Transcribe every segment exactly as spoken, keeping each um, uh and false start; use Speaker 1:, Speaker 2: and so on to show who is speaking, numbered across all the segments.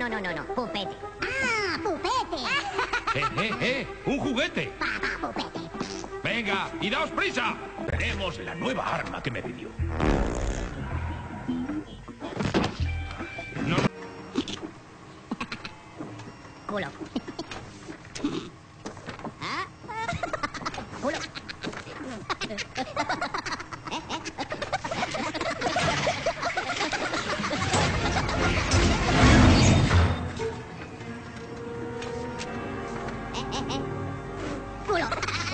Speaker 1: no, no, no, no. Pupete. ¡Ah, pupete!
Speaker 2: ¡Eh, eh, eh! ¡Un juguete!
Speaker 1: Papá, pupete.
Speaker 2: ¡Venga, y daos prisa! Tenemos la nueva arma que me pidió. No.
Speaker 1: Culo. ¿Ah? Culo. Culo.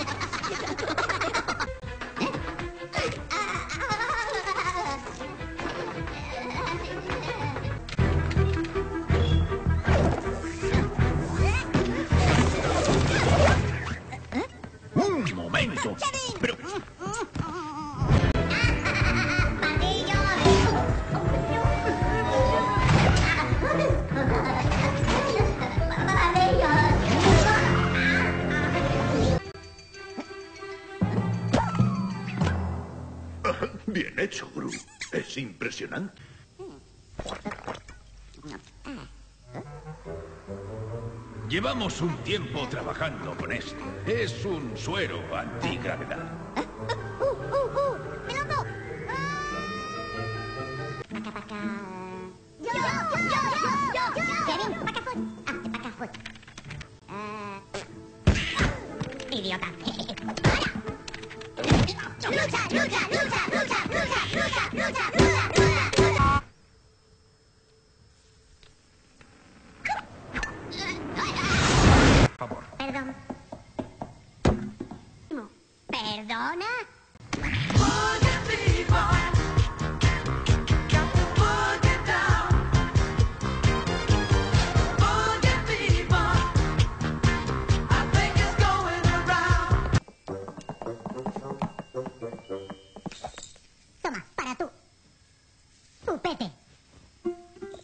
Speaker 2: ¡Un momento! Pero... Bien hecho, Gru. Es impresionante. Llevamos un tiempo trabajando con esto. Es un suero antigravedad.
Speaker 1: ¡Uh, uh, uh! ¡Peloto! Paca, paca. ¡Yo, yo, yo, yo, yo! Kevin, paca foot. Ah, paca foot. Ah. Idiota. ¡Lucha, lucha, lucha, lucha, lucha, lucha, lucha, lucha, lucha!
Speaker 2: Por favor.
Speaker 1: Perdón. No. ¿Perdona? Toma, para tú. Pupete.